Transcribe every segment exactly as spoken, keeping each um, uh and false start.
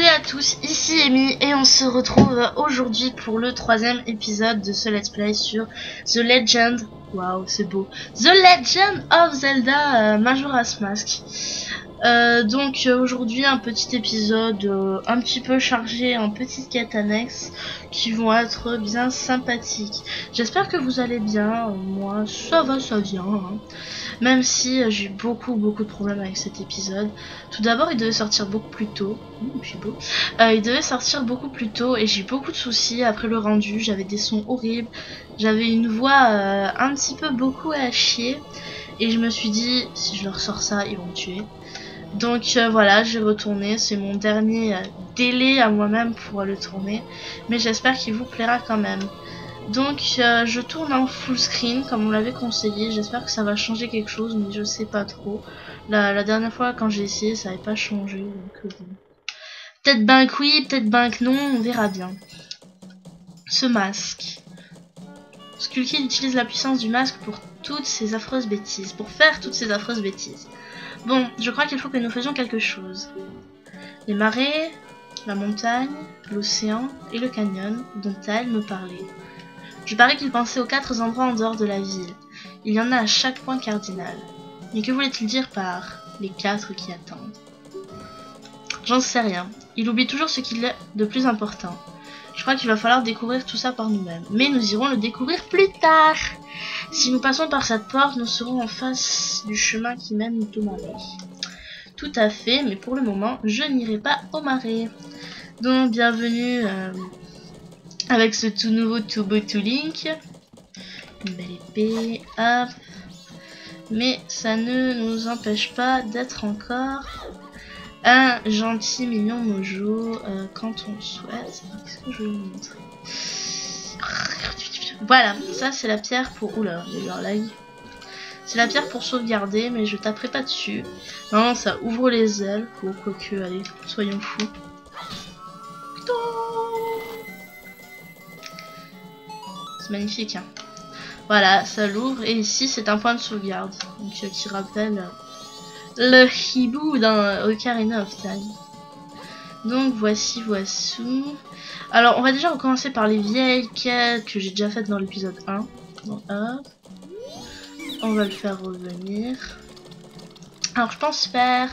à tous, ici Amy et on se retrouve aujourd'hui pour le troisième épisode de ce let's play sur The Legend, waouh c'est beau, The Legend of Zelda euh, Majora's Mask. Euh, donc euh, aujourd'hui un petit épisode euh, un petit peu chargé en petites quêtes annexes qui vont être bien sympathiques. J'espère que vous allez bien, moi ça va, ça vient, hein. Même si euh, j'ai eu beaucoup beaucoup de problèmes avec cet épisode. Tout d'abord il devait sortir beaucoup plus tôt, mmh, je suis beau. Euh, il devait sortir beaucoup plus tôt et j'ai eu beaucoup de soucis après le rendu, j'avais des sons horribles, j'avais une voix euh, un petit peu beaucoup à chier et je me suis dit si je leur sors ça ils vont me tuer. Donc euh, voilà, j'ai retourné, c'est mon dernier euh, délai à moi-même pour euh, le tourner, mais j'espère qu'il vous plaira quand même. Donc euh, je tourne en full screen comme on l'avait conseillé, j'espère que ça va changer quelque chose, mais je sais pas trop. La, la dernière fois quand j'ai essayé ça n'avait pas changé, donc euh, bon. Peut-être ben que oui, peut-être ben que non, on verra bien. Ce masque. Skullkid utilise la puissance du masque pour toutes ces affreuses bêtises, pour faire toutes ces affreuses bêtises. Bon, je crois qu'il faut que nous faisions quelque chose. Les marais, la montagne, l'océan et le canyon dont elle me parlait. Je parie qu'il pensait aux quatre endroits en dehors de la ville. Il y en a à chaque point cardinal. Mais que voulait-il dire par les quatre qui attendent? J'en sais rien. Il oublie toujours ce qu'il est de plus important. Je crois qu'il va falloir découvrir tout ça par nous-mêmes. Mais nous irons le découvrir plus tard. Si nous passons par cette porte, nous serons en face du chemin qui mène au marais. Tout à fait, mais pour le moment, je n'irai pas au marais. Donc, bienvenue euh, avec ce tout nouveau tout beau tout Link. Une belle épée, hop. Mais ça ne nous empêche pas d'être encore un gentil mignon mojo euh, quand on le souhaite. Qu'est-ce que je vais vous montrer? Voilà, ça c'est la pierre pour... Oula, il y a eu un lag. C'est la pierre pour sauvegarder, mais je taperai pas dessus. Non, ça ouvre les ailes. Bon, quoique, allez, soyons fous. C'est magnifique, hein. Voilà, ça l'ouvre. Et ici, c'est un point de sauvegarde. Donc, euh, qui rappelle le hibou dans Ocarina of Time. Donc, voici, voici. Alors, on va déjà recommencer par les vieilles quêtes que j'ai déjà faites dans l'épisode un. Donc, hop. On va le faire revenir. Alors, je pense faire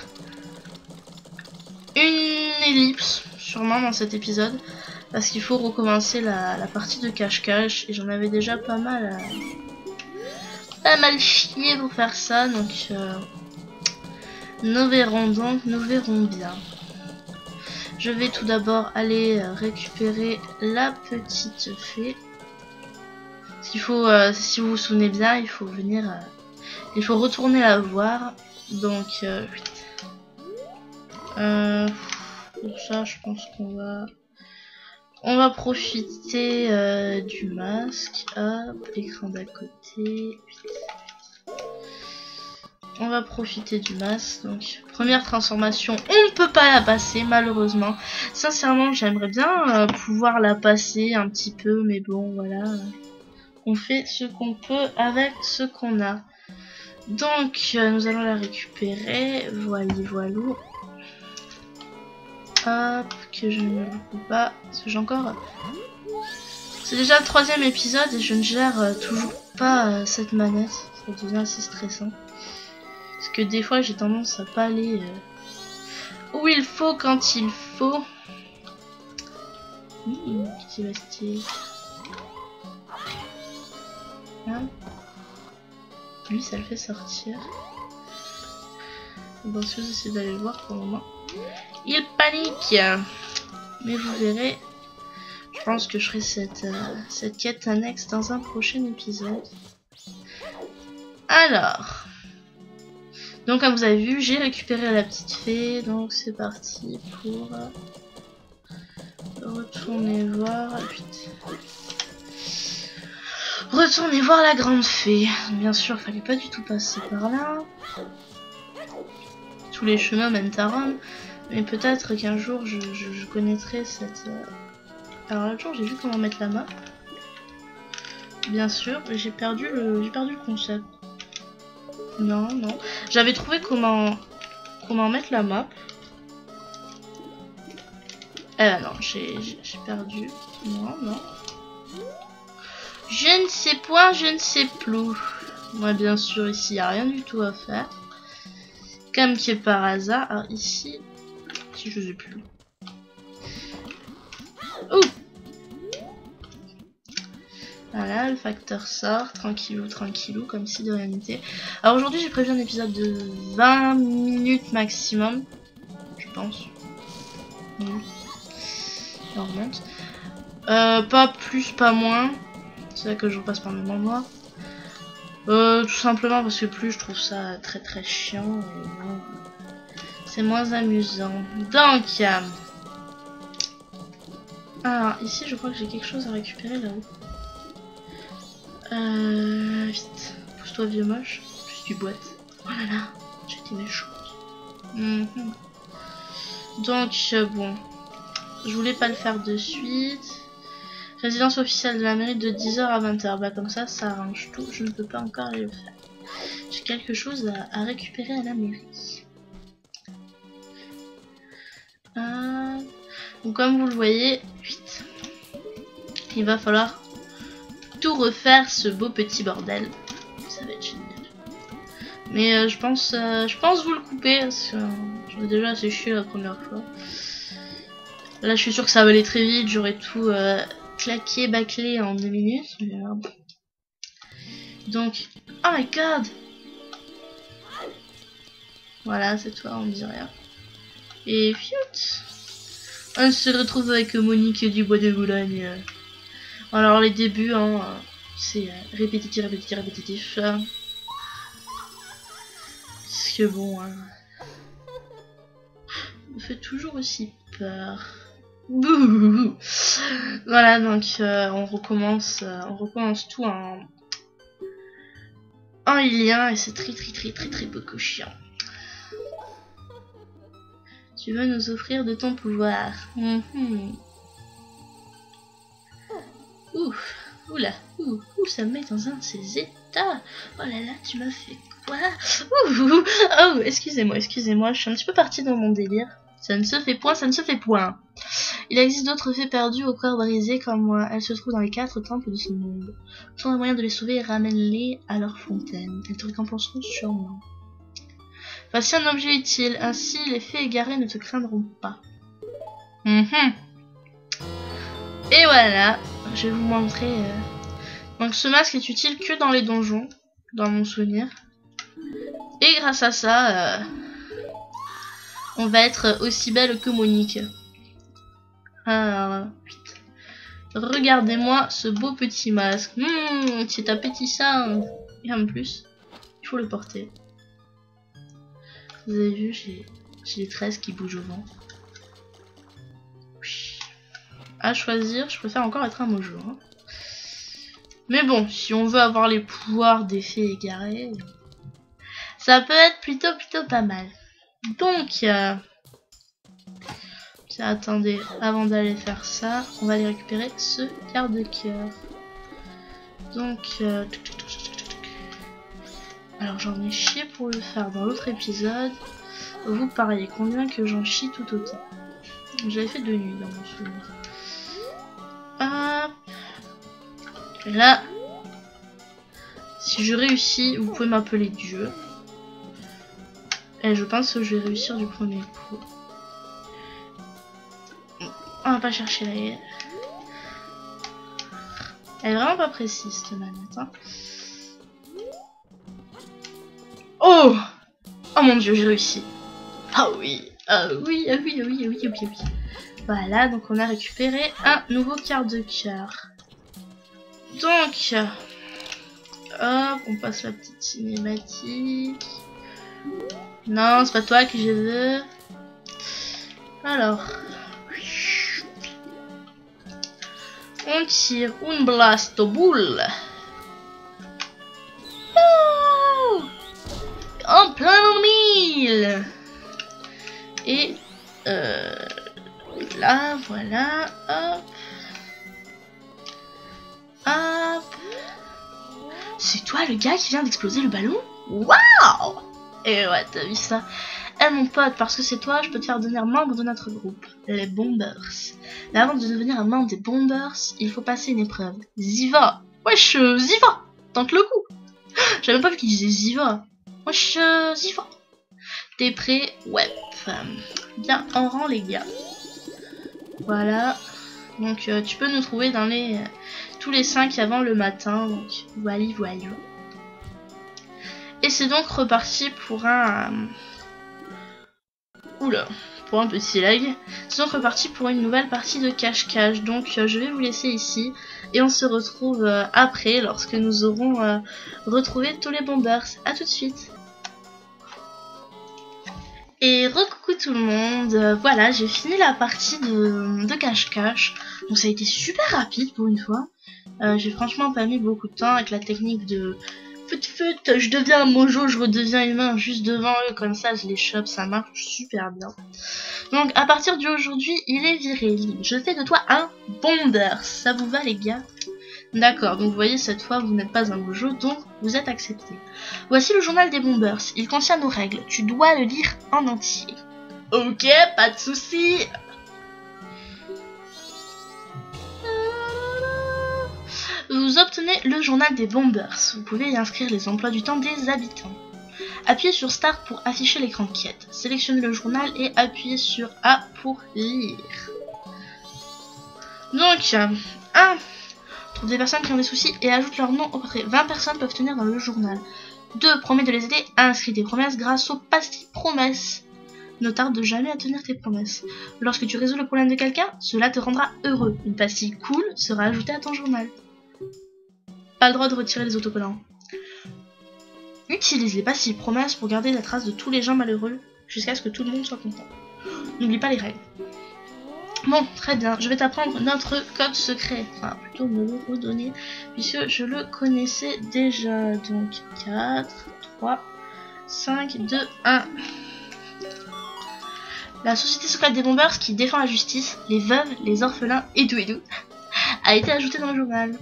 une ellipse, sûrement, dans cet épisode. Parce qu'il faut recommencer la, la partie de cache-cache. Et j'en avais déjà pas mal à... Pas mal chier pour faire ça. Donc, euh, nous verrons donc, nous verrons bien. Je vais tout d'abord aller récupérer la petite fée. Parce qu'il faut, euh, si vous vous souvenez bien, il faut venir, euh, il faut retourner la voir. Donc, euh, euh, pour ça, je pense qu'on va, on va profiter euh, du masque. Hop, l'écran d'à côté. On va profiter du masque. Donc, première transformation, on ne peut pas la passer, malheureusement. Sincèrement, j'aimerais bien euh, pouvoir la passer un petit peu, mais bon, voilà. On fait ce qu'on peut avec ce qu'on a. Donc, euh, nous allons la récupérer. Voilà, voilà. Hop, que je ne le pas. Parce que j'ai encore... C'est déjà le troisième épisode et je ne gère euh, toujours pas euh, cette manette. Ça devient assez stressant. Parce que des fois, j'ai tendance à pas aller euh, où il faut quand il faut. Mmh, petit vestige. Hein? Lui, ça le fait sortir. Bon, si vous essayez d'aller le voir pour le moment, il panique. Mais vous verrez, je pense que je ferai cette, euh, cette quête annexe dans un prochain épisode. Alors, donc comme vous avez vu, j'ai récupéré la petite fée. Donc c'est parti pour euh, retourner voir. Vite. Retournez voir la grande fée. Bien sûr, fallait pas du tout passer par là. Tous les chemins mènent à Rome. Mais peut-être qu'un jour, je, je, je connaîtrai cette... Euh... Alors l'autre jour, j'ai vu comment mettre la map. Bien sûr, mais j'ai perdu le, j'ai perdu le concept. Non, non. J'avais trouvé comment, comment mettre la map. Euh, non, j'ai perdu. Non, non. Je ne sais point, je ne sais plus. Moi, bien sûr, ici, il n'y a rien du tout à faire. Comme que par hasard. Alors, ici, si je ne sais plus. Ouh! Voilà, le facteur sort, tranquillou, tranquillou, comme si de rien n'était. Alors aujourd'hui, j'ai prévu un épisode de vingt minutes maximum. Je pense. Mmh. On remonte. Euh, pas plus, pas moins. C'est vrai que je repasse par le moment moi. Euh, tout simplement parce que plus je trouve ça très très chiant. C'est moins amusant. Donc, euh... alors ici, je crois que j'ai quelque chose à récupérer là-haut. Euh, vite. Pousse-toi vieux moche. Juste du boîte. Oh là là, j'ai été méchante. Mm-hmm. Donc, euh, bon. Je voulais pas le faire de suite. Résidence officielle de la mairie de dix heures à vingt heures. Bah comme ça, ça arrange tout. Je ne peux pas encore aller le faire. J'ai quelque chose à, à récupérer à la mairie. Euh... Donc comme vous le voyez, vite. Il va falloir tout refaire ce beau petit bordel. Ça va être génial. Mais euh, je pense euh, je pense vous le couper parce que euh, j'en ai déjà assez chié la première fois. Là je suis sûr que ça va aller très vite, j'aurai tout euh, claqué, bâclé en deux minutes. Mais, euh... Donc, oh my god! Voilà, c'est toi, on me dit rien. Et fiut! On se retrouve avec Monique du Bois de Boulogne. Alors les débuts, hein, c'est répétitif, répétitif, répétitif. Parce que bon, hein, on fait toujours aussi peur. Bouh. Voilà, donc euh, on recommence, euh, on recommence tout en en lien et c'est très très très très très beaucoup chiant. Tu veux nous offrir de ton pouvoir. Mm-hmm. Ouf, oula, ouh, ouh, ça me met dans un de ces états. Oh là là, tu m'as fait quoi? Ouh, oh, excusez-moi, excusez-moi, je suis un petit peu partie dans mon délire. Ça ne se fait point, ça ne se fait point. Il existe d'autres fées perdues au corps brisé comme moi. Elles se trouvent dans les quatre temples de ce monde. Trouve un moyen de les sauver et ramène-les à leur fontaine. Elles te récompenseront sûrement. Voici un objet utile. Ainsi, les fées égarées ne te craindront pas. Mm-hmm. Et voilà. Je vais vous montrer. Euh... Donc, ce masque est utile que dans les donjons, dans mon souvenir. Et grâce à ça, euh... on va être aussi belle que Monique. Alors, vite. Regardez-moi ce beau petit masque. Mmh, c'est appétissant. Et en plus, il faut le porter. Vous avez vu, j'ai les tresses qui bougent au vent. Oui. À choisir, je préfère encore être un mojo. Hein. Mais bon, si on veut avoir les pouvoirs des fées égarées, ça peut être plutôt plutôt pas mal. Donc, euh, attendez, avant d'aller faire ça, on va aller récupérer ce quart de cœur. Donc, euh, alors j'en ai chié pour le faire dans l'autre épisode. Vous pareil, combien que j'en chie tout autant. J'avais fait deux nuits dans mon souvenir. Hop. Et là, si je réussis, vous pouvez m'appeler Dieu. Et je pense que je vais réussir du premier coup. On va pas chercher la gueule. Elle est vraiment pas précise cette manette. Hein. Oh! Oh mon dieu, j'ai réussi. Ah oui, ah oui, ah oui, ah oui, ah oui, ah oui, ah oui. Voilà, donc on a récupéré un nouveau quart de cœur. Donc, hop, on passe la petite cinématique. Non, c'est pas toi que je veux. Alors, on tire une blast boule. Oh, en plein mille. Et euh, là, voilà, hop. Hop. C'est toi le gars qui vient d'exploser le ballon? Waouh! Et ouais, t'as vu ça? Eh mon pote, parce que c'est toi, je peux te faire devenir membre de notre groupe, les Bombers. Mais avant de devenir un membre des Bombers, il faut passer une épreuve. Ziva. Wesh, euh, Ziva. Tente le coup. J'avais même pas vu qu'il disait Ziva. Wesh, euh, Ziva. T'es prêt? Ouais. Bien en rang les gars. Voilà. Donc euh, tu peux nous trouver dans les euh, tous les cinq avant le matin. Donc voilà, voilà. Et c'est donc reparti pour un... Euh... Oula, pour un petit lag. C'est donc reparti pour une nouvelle partie de cache-cache. Donc euh, je vais vous laisser ici. Et on se retrouve euh, après lorsque nous aurons euh, retrouvé tous les bombers. A tout de suite. Et recoucou tout le monde, euh, voilà, j'ai fini la partie de, de cache-cache. Donc ça a été super rapide pour une fois. Euh, j'ai franchement pas mis beaucoup de temps avec la technique de fut fut, je deviens un mojo, je redeviens humain juste devant eux, comme ça je les chope, ça marche super bien. Donc à partir d'aujourd'hui, il est viré libre. Je fais de toi un bomber, ça vous va les gars? D'accord, donc vous voyez, cette fois, vous n'êtes pas un mojo, donc vous êtes accepté. Voici le journal des Bombers. Il contient nos règles. Tu dois le lire en entier. Ok, pas de souci. Vous obtenez le journal des Bombers. Vous pouvez y inscrire les emplois du temps des habitants. Appuyez sur Start pour afficher l'écran de quête. Sélectionnez le journal et appuyez sur A pour lire. Donc, un... Trouve des personnes qui ont des soucis et ajoute leur nom au portrait. vingt personnes peuvent tenir dans le journal. deux. Promets de les aider à inscrire des promesses grâce aux pastilles promesses. Ne tarde jamais à tenir tes promesses. Lorsque tu résous le problème de quelqu'un, cela te rendra heureux. Une pastille cool sera ajoutée à ton journal. Pas le droit de retirer les autocollants. Utilise les pastilles promesses pour garder la trace de tous les gens malheureux jusqu'à ce que tout le monde soit content. N'oublie pas les règles. Bon, très bien, je vais t'apprendre notre code secret, enfin plutôt me le redonner, puisque je le connaissais déjà. Donc quatre, trois, cinq, deux, un. La société secrète des Bombers qui défend la justice, les veuves, les orphelins et tout et tout, a été ajoutée dans le journal.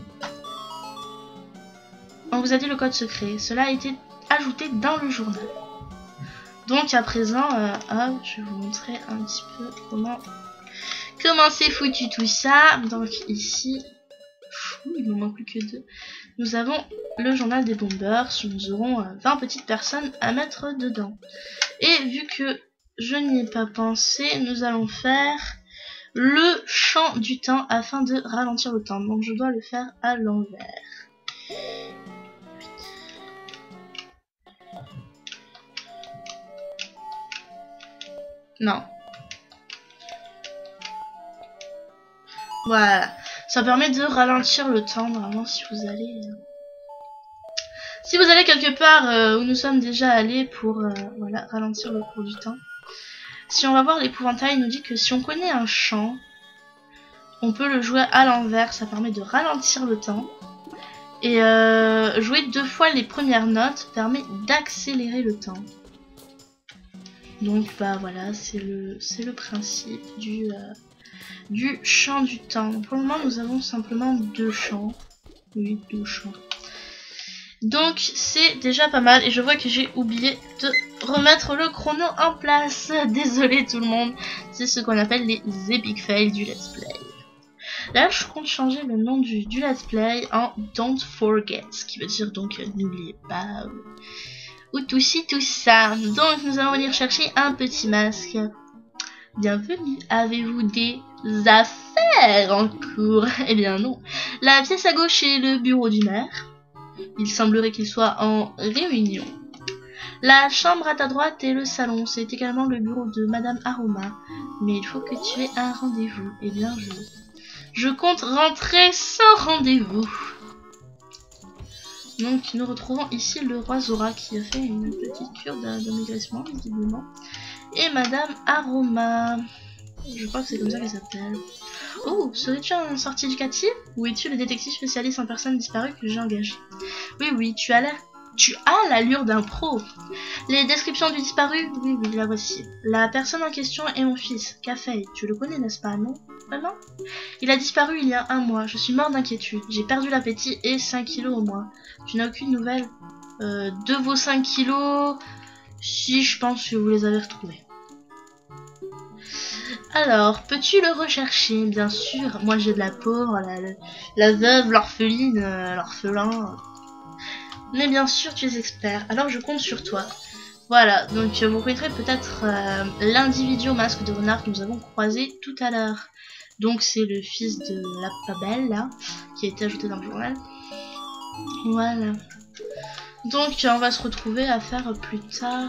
On vous a dit le code secret, cela a été ajouté dans le journal. Donc à présent, euh, hop, je vais vous montrer un petit peu comment... Comment c'est foutu tout ça? Donc ici, fou, il ne manque plus que deux. Nous avons le journal des Bombers. Nous aurons euh, vingt petites personnes à mettre dedans. Et vu que je n'y ai pas pensé, nous allons faire le champ du temps afin de ralentir le temps. Donc je dois le faire à l'envers. Non. Voilà, ça permet de ralentir le temps, normalement, si vous allez... Euh... Si vous allez quelque part euh, où nous sommes déjà allés pour euh, voilà, ralentir le cours du temps. Si on va voir l'épouvantail, il nous dit que si on connaît un chant, on peut le jouer à l'envers, ça permet de ralentir le temps. Et euh, jouer deux fois les premières notes permet d'accélérer le temps. Donc bah voilà, c'est le, c'est le principe du... Euh... du chant du temps. Pour le moment, nous avons simplement deux chants. Oui, deux chants. Donc, c'est déjà pas mal. Et je vois que j'ai oublié de remettre le chrono en place. Désolé tout le monde. C'est ce qu'on appelle les epic fails du let's play. Là, je compte changer le nom du, du let's play en Don't Forget. Ce qui veut dire donc, euh, n'oubliez pas. Ou tout ci, tout ça. Donc, nous allons venir chercher un petit masque. Bienvenue, avez-vous des affaires en cours? Eh bien non. La pièce à gauche est le bureau du maire. Il semblerait qu'il soit en réunion. La chambre à ta droite est le salon. C'est également le bureau de Madame Aroma. Mais il faut que tu aies un rendez-vous. Eh bien je... Je compte rentrer sans rendez-vous. Donc nous retrouvons ici le roi Zora qui a fait une petite cure d'amaigrissement visiblement. Et Madame Aroma. Je crois que c'est comme ça qu'elle s'appelle. Oh, serais-tu en sortie éducative? Ou es-tu le détective spécialiste en personnes disparues que j'ai engagé? Oui, oui, tu as l'air... Tu as l'allure d'un pro. Les descriptions du disparu? Oui, oui, la voici. La personne en question est mon fils, Café. Tu le connais, n'est-ce pas, non? Vraiment? Il a disparu il y a un mois. Je suis mort d'inquiétude. J'ai perdu l'appétit et cinq kilos au moins. Tu n'as aucune nouvelle? euh, De vos cinq kilos... Si, je pense que vous les avez retrouvés. Alors, peux-tu le rechercher? Bien sûr, moi j'ai de la pauvre, la, la veuve, l'orpheline, euh, l'orphelin. Mais bien sûr, tu es expert, alors je compte sur toi. Voilà, donc vous reconnaîtrez peut-être euh, l'individu au masque de renard que nous avons croisé tout à l'heure. Donc c'est le fils de la pas belle, là, qui a été ajouté dans le journal. Voilà. Donc on va se retrouver à faire plus tard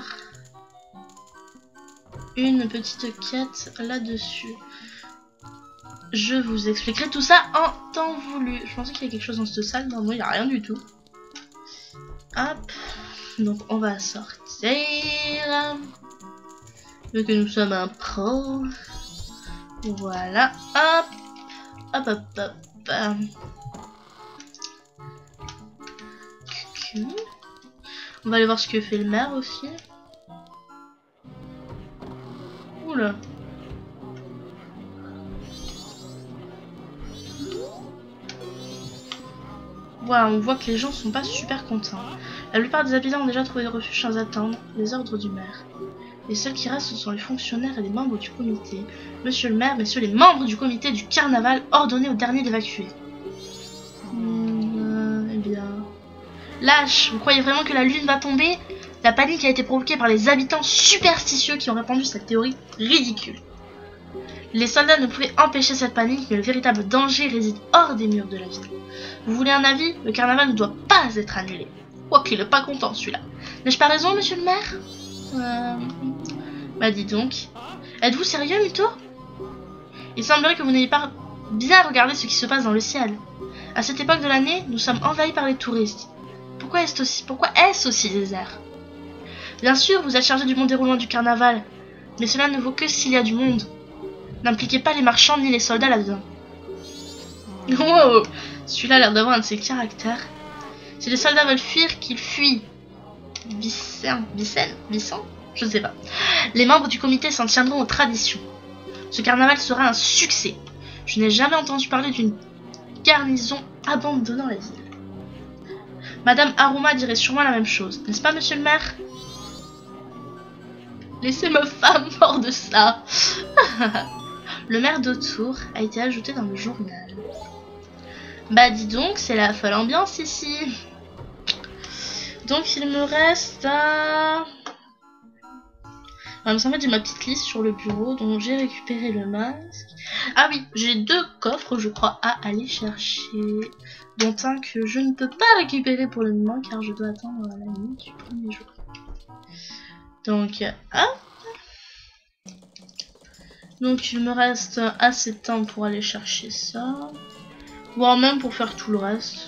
une petite quête là-dessus. Je vous expliquerai tout ça en temps voulu. Je pensais qu'il y a quelque chose dans cette salle. Non, il n'y a rien du tout. Hop. Donc on va sortir. Vu que nous sommes un pro. Voilà. Hop. Hop, hop, hop. hop. On va aller voir ce que fait le maire aussi. Oula. Voilà, on voit que les gens sont pas super contents. La plupart des habitants ont déjà trouvé refuge sans attendre les ordres du maire. Les seuls qui restent sont les fonctionnaires et les membres du comité. Monsieur le maire, messieurs les membres du comité du carnaval, ordonnez au dernier d'évacuer. Mmh, euh, eh bien... Lâche, vous croyez vraiment que la lune va tomber? La panique a été provoquée par les habitants superstitieux qui ont répandu cette théorie ridicule. Les soldats ne pouvaient empêcher cette panique, mais le véritable danger réside hors des murs de la ville. Vous voulez un avis? Le carnaval ne doit pas être annulé. Quoiqu'il n'est pas content celui-là. N'ai-je pas raison, monsieur le maire? Euh... Bah dis donc. Êtes-vous sérieux, Mytho? Il semblerait que vous n'ayez pas bien regardé ce qui se passe dans le ciel. À cette époque de l'année, nous sommes envahis par les touristes. Pourquoi est-ce aussi, pourquoi est-ce aussi désert? Bien sûr, vous êtes chargé du bon déroulement du carnaval, mais cela ne vaut que s'il y a du monde. N'impliquez pas les marchands ni les soldats là-dedans. Wow, celui-là a l'air d'avoir un de ses caractères. Si les soldats veulent fuir, qu'ils fuient. Vicen, Vicen, Vicen, je ne sais pas. Les membres du comité s'en tiendront aux traditions. Ce carnaval sera un succès. Je n'ai jamais entendu parler d'une garnison abandonnant la ville. Madame Haruma dirait sûrement la même chose, n'est-ce pas, monsieur le maire? Laissez ma femme hors de ça. Le maire d'Autour a été ajouté dans le journal. Bah dis donc, c'est la folle ambiance ici. Donc il me reste à... En fait j'ai ma petite liste sur le bureau, donc j'ai récupéré le masque. Ah oui, j'ai deux coffres je crois à aller chercher, dont un que je ne peux pas récupérer pour le moment car je dois attendre la nuit du premier jour. Donc hop. Donc il me reste assez de temps pour aller chercher ça, voire même pour faire tout le reste.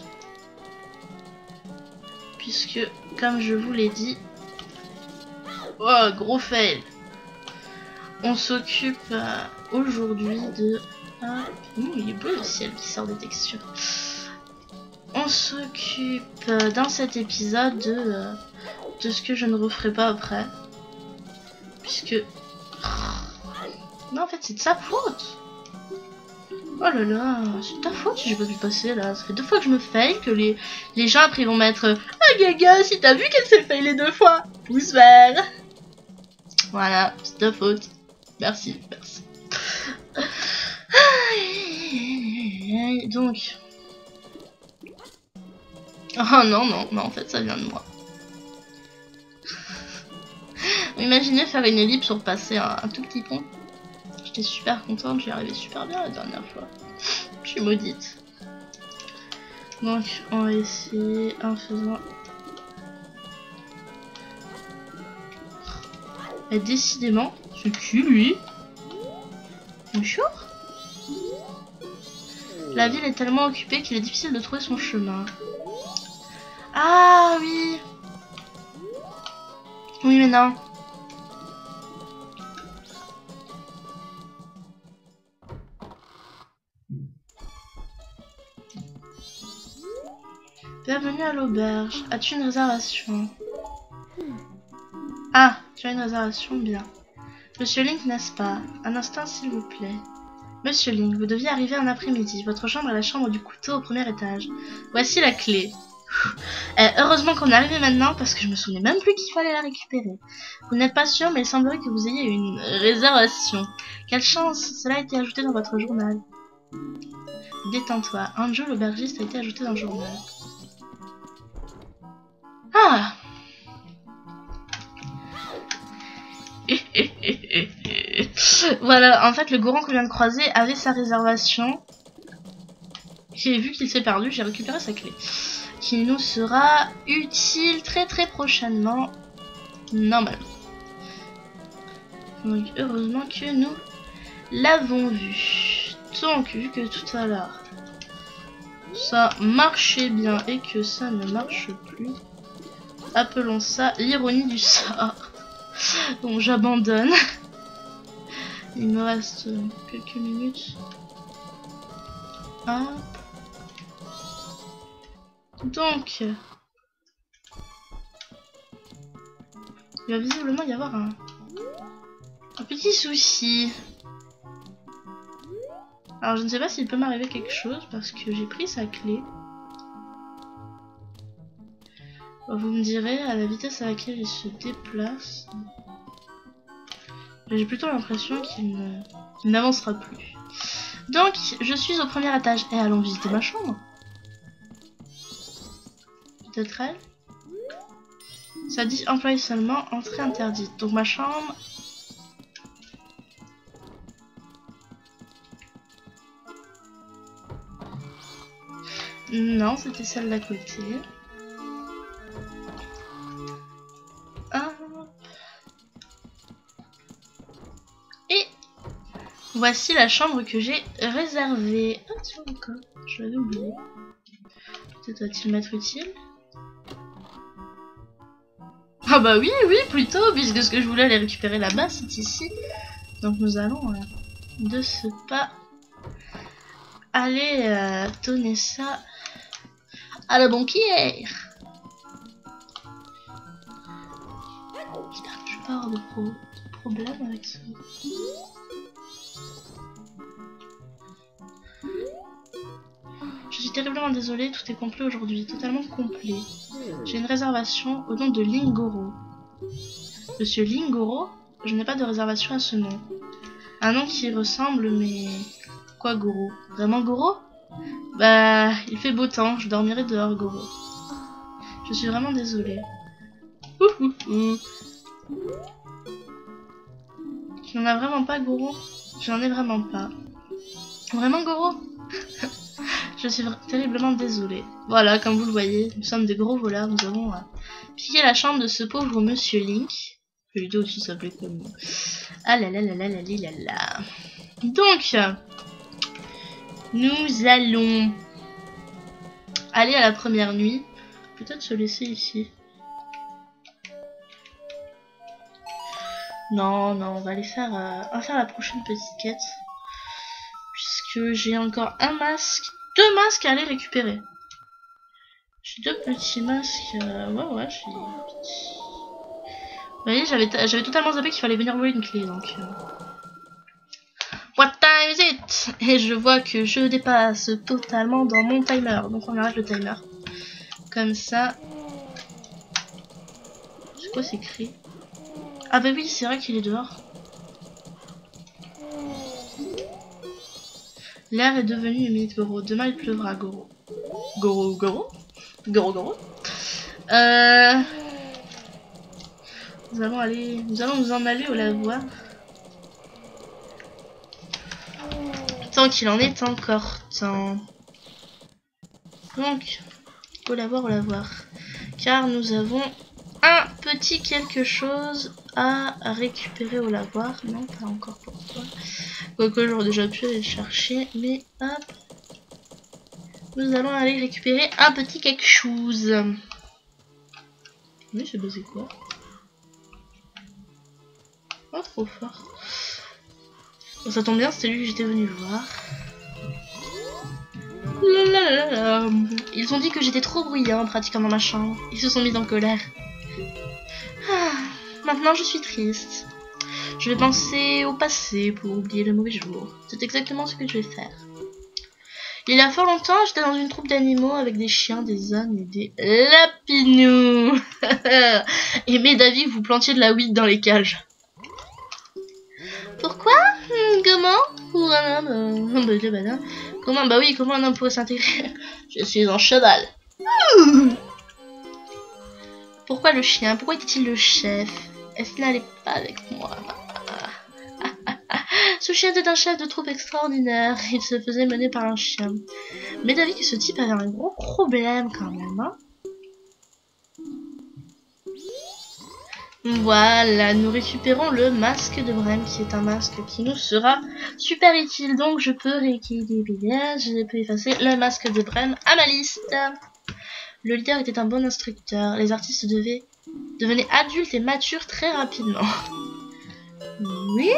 Puisque, comme je vous l'ai dit... Oh, gros fail! On s'occupe euh, aujourd'hui de... Ah, mmh, il est beau le ciel qui sort des textures. On s'occupe euh, dans cet épisode de, euh, de ce que je ne referai pas après. Puisque... Non, en fait, c'est de sa faute! Oh là là, c'est ta faute si j'ai pas pu passer là. Ça fait deux fois que je me fail, que les, les gens après vont mettre ah gaga, si t'as vu qu'elle s'est fail les deux fois, pouce vert. Voilà, c'est ta faute. Merci, merci. Donc. Oh non, non, non, en fait ça vient de moi. Imaginez faire une ellipse pour passer un, un tout petit pont. J'étais super contente, j'y arrivais super bien la dernière fois. Je suis maudite. Donc on va essayer en faisant... Et décidément, ce cul lui. Bonjour. La ville est tellement occupée qu'il est difficile de trouver son chemin. Ah oui. Oui mais non. Bienvenue à l'auberge. As-tu une réservation? Ah, tu as une réservation, bien. Monsieur Link, n'est-ce pas? Un instant, s'il vous plaît. Monsieur Link, vous deviez arriver un après-midi. Votre chambre est la chambre du couteau au premier étage. Voici la clé. Euh, heureusement qu'on est arrivé maintenant parce que je me souvenais même plus qu'il fallait la récupérer. Vous n'êtes pas sûr, mais il semblerait que vous ayez une réservation. Quelle chance, cela a été ajouté dans votre journal. Détends-toi, Anjo l'aubergiste a été ajouté dans le journal. Ah. Voilà, en fait le goron qu'on vient de croiser avait sa réservation. J'ai vu qu'il s'est perdu, j'ai récupéré sa clé. Qui nous sera utile très très prochainement. Normalement. Donc heureusement que nous l'avons vu. Donc vu que tout à l'heure ça marchait bien et que ça ne marche plus, appelons ça l'ironie du sort. Bon, j'abandonne. Il me reste quelques minutes. Hop. Donc, il va visiblement y avoir un, un petit souci. Alors, je ne sais pas s'il peut m'arriver quelque chose parce que j'ai pris sa clé. Vous me direz, à la vitesse à laquelle il se déplace, j'ai plutôt l'impression qu'il ne, qu'il n'avancera plus. Donc, je suis au premier étage. Et allons visiter ma chambre. Peut-être elle. Ça dit employé seulement, entrée interdite. Donc ma chambre. Non, c'était celle d'à côté. Ah. Et voici la chambre que j'ai réservée. Ah tiens encore, je l'avais oublié. Peut-être va-t-il m'être utile. Ah bah oui, oui, plutôt, puisque ce que je voulais aller récupérer là-bas, c'est ici. Donc nous allons euh, de ce pas aller euh, donner ça à la banquière. J'espère que je vais pas avoir de, pro de problème avec ça. Je suis terriblement désolée, tout est complet aujourd'hui, totalement complet. J'ai une réservation au nom de Lingoro. Monsieur Lingoro? Je n'ai pas de réservation à ce nom. Un nom qui ressemble, mais... Quoi, Goro? Vraiment Goro? Bah, il fait beau temps, je dormirai dehors, Goro. Je suis vraiment désolée. Ouh, ouh, ouh. Tu n'en as vraiment pas, Goro? J'en ai vraiment pas. Vraiment, Goro? Je suis terriblement désolée. Voilà, comme vous le voyez, nous sommes des gros voleurs. Nous avons euh, piqué la chambre de ce pauvre monsieur Link. Il doit aussi s'appeler comme... Ah là là là là là là là. Donc, nous allons aller à la première nuit. Peut-être se laisser ici. Non, non, on va aller faire, euh, on va faire la prochaine petite quête. Puisque j'ai encore un masque. Deux masques à aller récupérer. J'ai deux petits masques. Euh, ouais, ouais, j'ai... Vous voyez, j'avais j'avais totalement zappé qu'il fallait venir voler une clé, donc... Euh... What time is it? Et je vois que je dépasse totalement dans mon timer. Donc on arrête le timer. Comme ça. C'est quoi ces cris? Ah bah oui, c'est vrai qu'il est dehors. L'air est devenu humide, Goro. Demain, il pleuvra, Goro. Goro, Goro Goro, Goro euh... Nous allons aller... Nous allons nous en aller au lavoir. Tant qu'il en est encore temps. Donc, au lavoir, au lavoir. Car nous avons un petit quelque chose à récupérer au lavoir. Non, pas encore, pourquoi? Quoique j'aurais déjà pu aller le chercher, mais hop. Nous allons aller récupérer un petit quelque chose. Oui, c'est basé quoi? Oh, trop fort. Bon, ça tombe bien, c'était lui que j'étais venu voir. Lalalala. Ils ont dit que j'étais trop bruyant en pratiquant dans ma chambre. Ils se sont mis en colère. Ah, maintenant je suis triste. Je vais penser au passé pour oublier le mauvais jour. C'est exactement ce que je vais faire. Il y a fort longtemps, j'étais dans une troupe d'animaux avec des chiens, des ânes et des lapinous. Et mes David, vous plantiez de la weed dans les cages. Pourquoi? Comment? Pour un homme euh, bah, bah, bah, Comment? Bah oui, comment un homme pourrait s'intégrer? Je suis un cheval. Pourquoi le chien? Pourquoi était-il le chef? Est-ce qu'il n'allait pas avec moi? Ce chien était un chef de troupe extraordinaire. Il se faisait mener par un chien. Mais David, ce type avait un gros problème quand même. Hein. Voilà, nous récupérons le masque de Brême, qui est un masque qui nous sera super utile. Donc je peux rééquilibrer, je peux effacer le masque de Brême à ma liste. Le leader était un bon instructeur. Les artistes devaient devenaient adultes et matures très rapidement. Oui.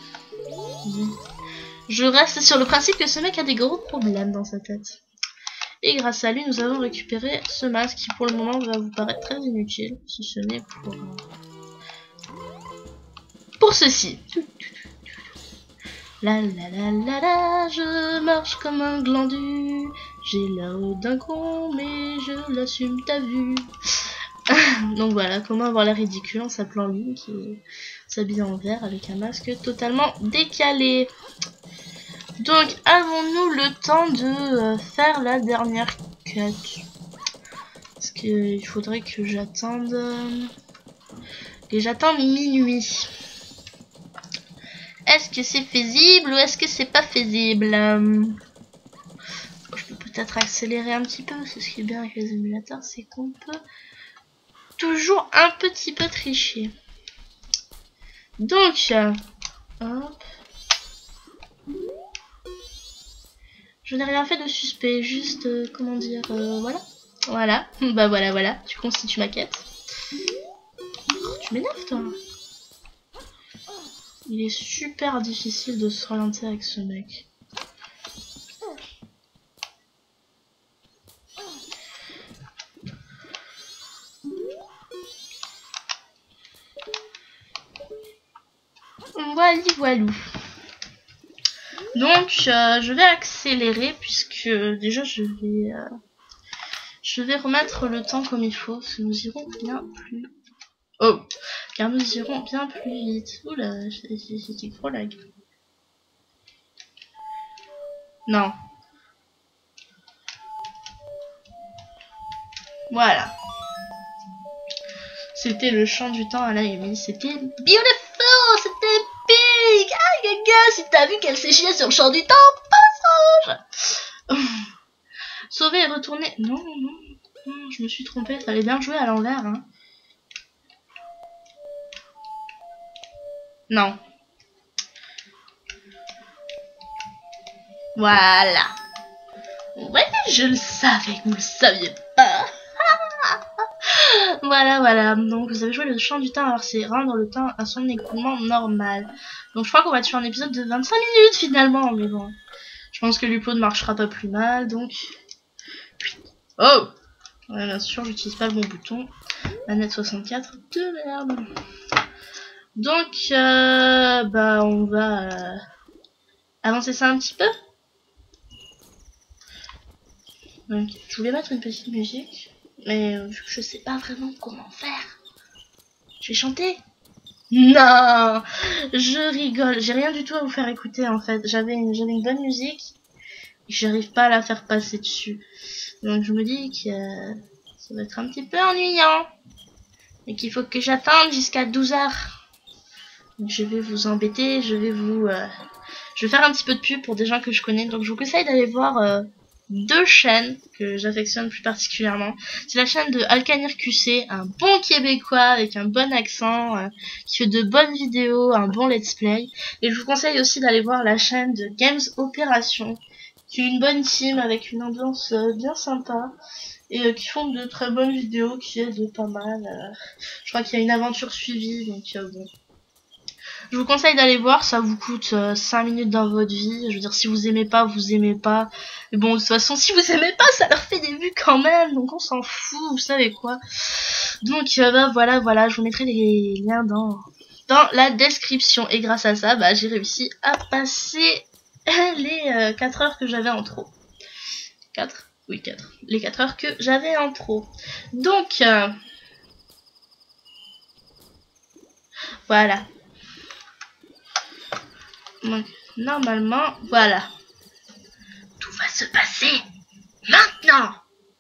Je reste sur le principe que ce mec a des gros problèmes dans sa tête. Et grâce à lui, nous avons récupéré ce masque qui pour le moment va vous paraître très inutile, si ce n'est pour... Pour ceci. La la la la la, je marche comme un glandu. J'ai l'air d'un con, mais je l'assume, t'as vu. Donc voilà, comment avoir l'air ridicule en s'appelant Link qui s'habille en vert avec un masque totalement décalé. Donc avons-nous le temps de euh, faire la dernière cut? Parce qu'il faudrait que j'attende... Euh, que j'attende minuit. Est-ce que c'est faisible ou est-ce que c'est pas faisible? euh, Je peux peut-être accélérer un petit peu. C'est ce qui est bien avec les émulateurs, c'est qu'on peut toujours un petit peu tricher. Donc, euh, hop. Je n'ai rien fait de suspect, juste, euh, comment dire, euh, voilà. Voilà, bah voilà, voilà, tu constitues ma quête. Oh, tu m'énerves, toi. Il est super difficile de se orienter avec ce mec. Voilà, voilou. Donc, euh, je vais accélérer puisque déjà je vais, euh, je vais remettre le temps comme il faut. Parce que nous irons bien plus. Oh, car nous irons bien plus vite. Oula, c'était trop lag. Non. Voilà. C'était le chant du temps à la Amy. C'était beautiful, c'était big. Ah, gaga, si t'as vu qu'elle s'est chiée sur le chant du temps, passage. Sauver et retourner. Non, non, non, je me suis trompée. Fallait bien jouer à l'envers. Hein. Non. Voilà. Ouais, je le savais que vous le saviez pas. Voilà, voilà. Donc, vous avez joué le chant du temps. Alors, c'est rendre le temps à son écoulement normal. Donc, je crois qu'on va tuer un épisode de vingt-cinq minutes finalement. Mais bon. Je pense que l'upload ne marchera pas plus mal. Donc. Oh! Ouais, bien sûr, j'utilise pas le bon bouton. Manette soixante-quatre. De merde. Donc, euh, bah, on va euh, avancer ça un petit peu. Donc, je voulais mettre une petite musique. Mais euh, vu que je sais pas vraiment comment faire. Je vais chanter. Non, je rigole. J'ai rien du tout à vous faire écouter en fait. J'avais une, j'avais une bonne musique. Et j'arrive pas à la faire passer dessus. Donc je me dis que euh, ça va être un petit peu ennuyant. Et qu'il faut que j'attende jusqu'à douze heures. Donc je vais vous embêter. Je vais vous... Euh, je vais faire un petit peu de pub pour des gens que je connais. Donc je vous conseille d'aller voir... Euh, deux chaînes que j'affectionne plus particulièrement. C'est la chaîne de Alcanir Q C, un bon québécois avec un bon accent, euh, qui fait de bonnes vidéos, un bon let's play. Et je vous conseille aussi d'aller voir la chaîne de Games Opération, qui est une bonne team avec une ambiance euh, bien sympa et euh, qui font de très bonnes vidéos, qui aident pas mal. Euh, je crois qu'il y a une aventure suivie, donc euh, bon. Je vous conseille d'aller voir, ça vous coûte euh, cinq minutes dans votre vie. Je veux dire, si vous aimez pas, vous aimez pas. Mais bon, de toute façon, si vous aimez pas, ça leur fait des vues quand même. Donc on s'en fout, vous savez quoi. Donc euh, bah, voilà, voilà, je vous mettrai les liens dans, dans la description. Et grâce à ça, bah, j'ai réussi à passer les euh, quatre heures que j'avais en trop. quatre. Oui, quatre. Les quatre heures que j'avais en trop. Donc, euh, voilà. Donc, normalement, voilà. Tout va se passer maintenant.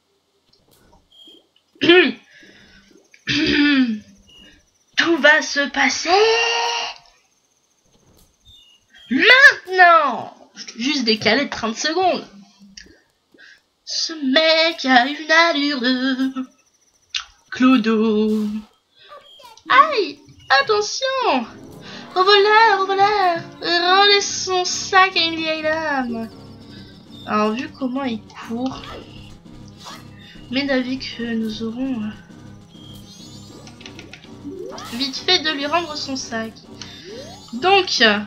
Tout va se passer maintenant. Juste décalé de trente secondes. Ce mec a une allure de clodo. Aïe, attention. Revoleur, revoleur, rendez son sac à une vieille dame. Alors, vu comment il court, mais d'avis que nous aurons euh, vite fait de lui rendre son sac. Donc, euh,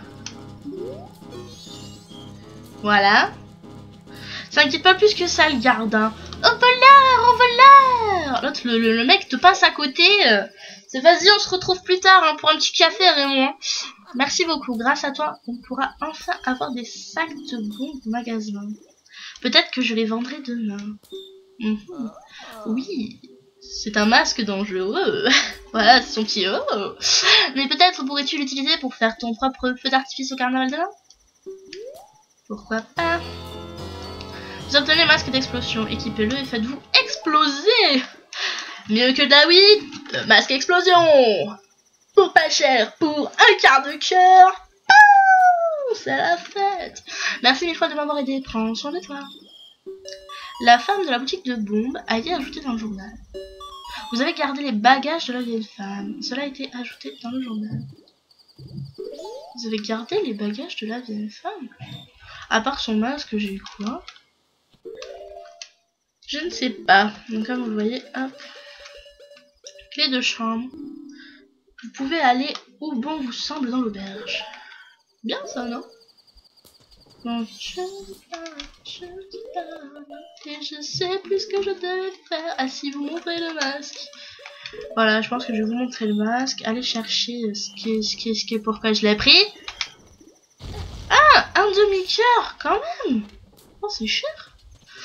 voilà. S'inquiète pas plus que ça, le garde. Hein. Au voleur, au voleur. L'autre, le, le, le mec te passe à côté. Euh, c'est vas-y, on se retrouve plus tard hein, pour un petit café, Raymond. Merci beaucoup. Grâce à toi, on pourra enfin avoir des sacs de bombes au magasin. Peut-être que je les vendrai demain. Mmh. Oui, c'est un masque dangereux. Voilà, c'est son petit oh. Mais peut-être pourrais-tu l'utiliser pour faire ton propre feu d'artifice au carnaval demain? Pourquoi pas? Vous obtenez le masque d'explosion, équipez-le et faites-vous exploser. Mieux que de la weed, le masque explosion. Pour pas cher, pour un quart de cœur. C'est la fête. Merci mille fois de m'avoir aidé, prends soin de toi. La femme de la boutique de bombes a été ajoutée dans le journal. Vous avez gardé les bagages de la vieille femme. Cela a été ajouté dans le journal. Vous avez gardé les bagages de la vieille femme? À part son masque, j'ai eu quoi? Je ne sais pas. Donc comme vous le voyez, hop. Clé de chambre. Vous pouvez aller où bon vous semble dans l'auberge. Bien ça, non? Donc, je, je, et je sais plus ce que je devais faire. Ah si, vous montrez le masque. Voilà, je pense que je vais vous montrer le masque. Allez chercher ce qui est, ce qui est, ce qui est pourquoi je l'ai pris. Ah, un demi-cœur quand même. Oh, c'est cher.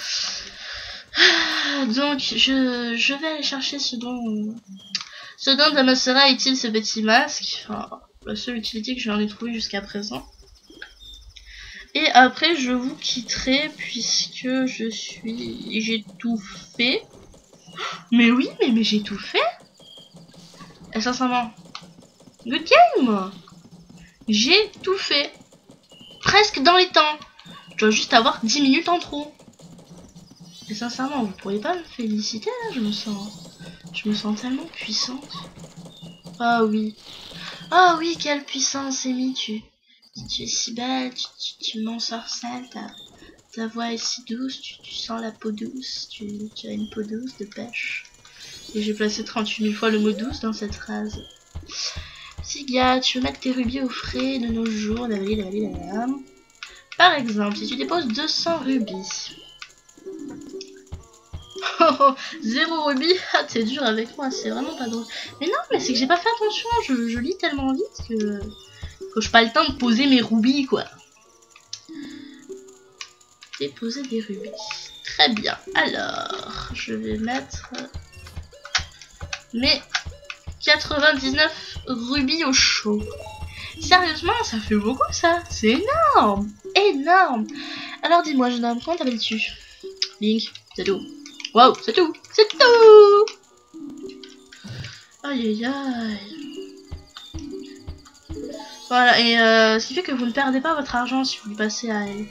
Donc, je, je vais aller chercher ce dont... Ce dont me sera utile ce petit masque. Enfin, la seule utilité que j'en ai trouvé jusqu'à présent. Et après, je vous quitterai puisque je suis... J'ai tout fait. Mais oui, mais, mais j'ai tout fait. Et sincèrement, good game. J'ai tout fait. Presque dans les temps. Je dois juste avoir dix minutes en trop. Et sincèrement, vous pourriez pas me féliciter là? Je me sens... Je me sens tellement puissante. Ah oui. Ah oui, quelle puissance, Amy, tu... Tu es si belle, tu, tu, tu m'ensorcelles, ta, ta voix est si douce, tu, tu sens la peau douce, tu, tu as une peau douce de pêche. Et j'ai placé trente-huit mille fois le mot douce dans cette phrase. Siga, tu veux mettre tes rubis au frais de nos jours, par exemple, si tu déposes deux cents rubis. Oh, zéro rubis, ah t'es dur avec moi, c'est vraiment pas drôle. Mais non, mais c'est que j'ai pas fait attention, je, je lis tellement vite que... que je n'ai pas le temps de poser mes rubis, quoi. Déposer des rubis. Très bien. Alors, je vais mettre mes quatre-vingt-dix-neuf rubis au chaud. Sérieusement, ça fait beaucoup, ça. C'est énorme. Énorme. Alors, dis-moi, jeune homme, comment t'appelles-tu? Link, c'est tout. Waouh, c'est tout. C'est tout. Aïe, aïe, aïe. Voilà, et euh, ce qui fait que vous ne perdez pas votre argent si vous le passez à elle.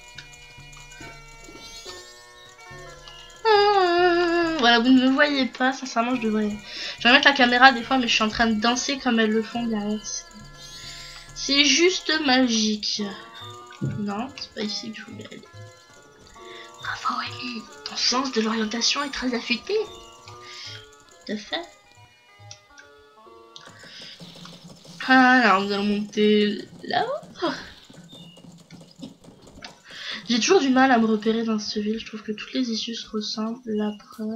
Mmh, voilà, vous ne me voyez pas, sincèrement, je devrais... Je vais mettre la caméra des fois, mais je suis en train de danser comme elles le font derrière. C'est juste magique. Non, c'est pas ici que je voulais aller. Bravo, Amy, ton sens de l'orientation est très affûté. Tout à fait. Alors, nous allons monter là-haut. J'ai toujours du mal à me repérer dans cette ville. Je trouve que toutes les issues se ressemblent. La preuve.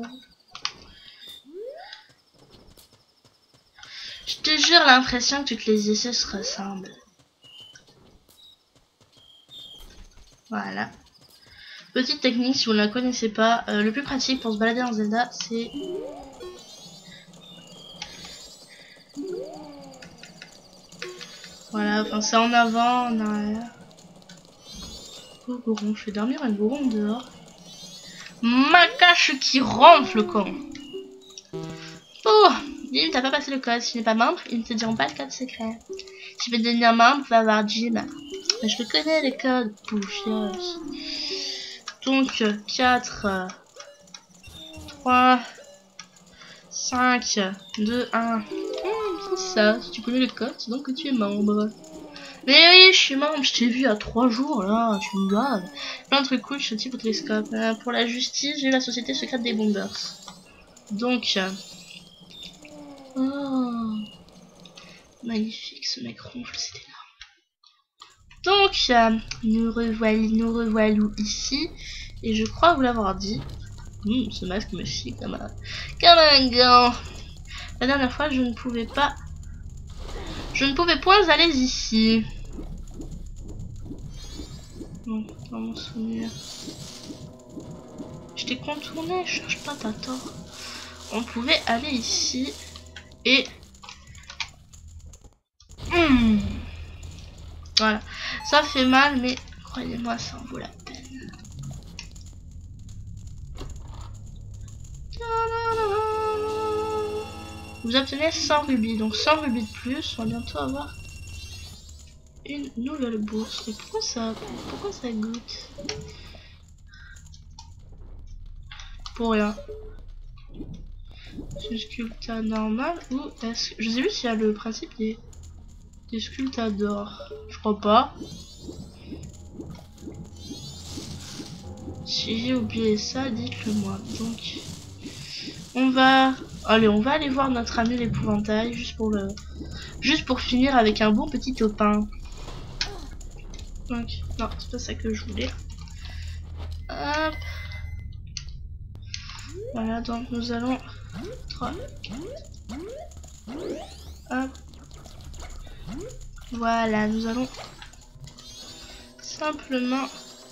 Je te jure l'impression que toutes les issues se ressemblent. Voilà. Petite technique, si vous ne la connaissez pas, euh, le plus pratique pour se balader dans Zelda, c'est... Voilà, enfin c'est en avant, en arrière. Oh, Goron, je vais dormir un Goron dehors. Macache qui ronfle, con. Oh, Jim, t'as pas passé le code. Si tu n'es pas membre, ils ne te diront pas le code secret. Si tu veux devenir membre, va voir Jim. Mais je le connais, les codes. Bouffieuse. Donc, quatre, trois, cinq, deux, un. Mmh, c'est ça. Si tu connais le code, c'est donc que tu es membre. Mais oui, je suis membre. Je t'ai vu il y a trois jours, là. Tu me blagues. Plein de trucs cool, je suis type au télescope. Euh, pour la justice, j'ai la société secrète des bombers. Donc... Oh, magnifique, ce mec ronfle, c'est énorme. Donc, euh, nous revoilà, nous revoilà ici. Et je crois vous l'avoir dit. Mmh, ce masque me chie comme un, comme un gant. La dernière fois, je ne pouvais pas... Je ne pouvais point aller ici. Non, dans mon souvenir. Je t'ai contourné, je cherche pas, t'as tort. On pouvait aller ici. Et... Mmh. Voilà. Ça fait mal, mais croyez-moi, ça en vaut la peine. Vous obtenez cent rubis. Donc cent rubis de plus. On va bientôt avoir une nouvelle bourse. Et pourquoi ça, pourquoi ça goûte? Pour rien. C'est une sculpta normale ou est-ce que... Je sais plus s'il y a le principe des, des sculptas d'or. Je crois pas. Si j'ai oublié ça, dites-le moi. Donc, on va... Allez, on va aller voir notre ami l'épouvantail, juste pour le... Juste pour finir avec un bon petit topin. Donc, non, c'est pas ça que je voulais. Hop. Voilà, donc nous allons... trois, hop. Voilà, nous allons simplement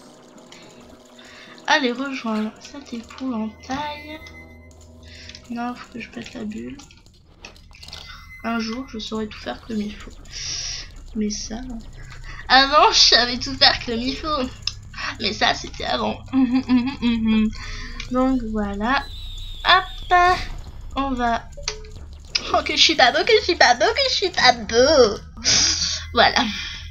aller rejoindre cette épouvantail. Non, faut que je pète la bulle. Un jour, je saurai tout faire comme il faut. Mais ça... Avant, je savais tout faire comme il faut. Mais ça, c'était avant. Donc, voilà. Hop. On va... Oh, que je suis pas beau, que je suis pas beau, que je suis pas beau. Voilà.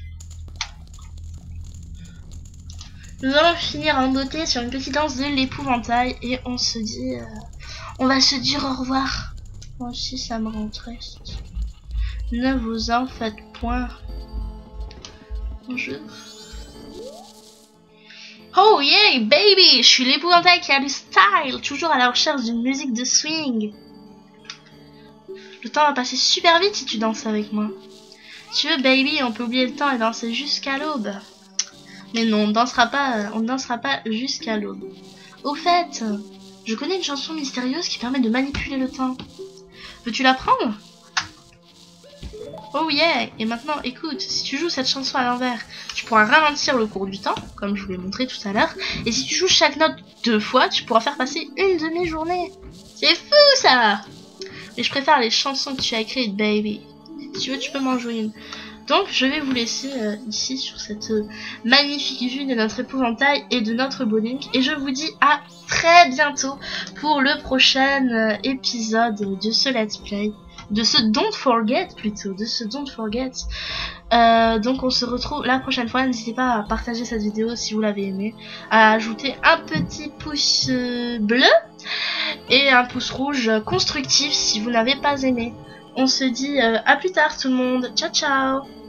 Nous allons finir en beauté sur une petite danse de l'épouvantail. Et on se dit... Euh... On va se dire au revoir. Moi aussi, ça me rend triste. Ne vous en faites point. Bonjour. Oh yeah, baby! Je suis l'épouvantail qui a du style, toujours à la recherche d'une musique de swing. Le temps va passer super vite si tu danses avec moi. Si tu veux, baby, on peut oublier le temps et danser jusqu'à l'aube. Mais non, on ne dansera pas, on ne dansera pas jusqu'à l'aube. Au fait, je connais une chanson mystérieuse qui permet de manipuler le temps. Veux-tu l'apprendre? Oh yeah! Et maintenant, écoute, si tu joues cette chanson à l'envers, tu pourras ralentir le cours du temps, comme je vous l'ai montré tout à l'heure. Et si tu joues chaque note deux fois, tu pourras faire passer une demi-journée. C'est fou, ça! Mais je préfère les chansons que tu as écrites, baby. Si tu veux, tu peux m'en jouer une. Donc, je vais vous laisser euh, ici, sur cette euh, magnifique vue de notre épouvantail et de notre bowling. Et je vous dis à très bientôt pour le prochain euh, épisode de ce Let's Play. De ce Don't Forget plutôt, de ce Don't Forget. Euh, donc on se retrouve la prochaine fois. N'hésitez pas à partager cette vidéo si vous l'avez aimée, à ajouter un petit pouce euh, bleu et un pouce rouge constructif si vous n'avez pas aimé. On se dit euh, à plus tard tout le monde. Ciao ciao.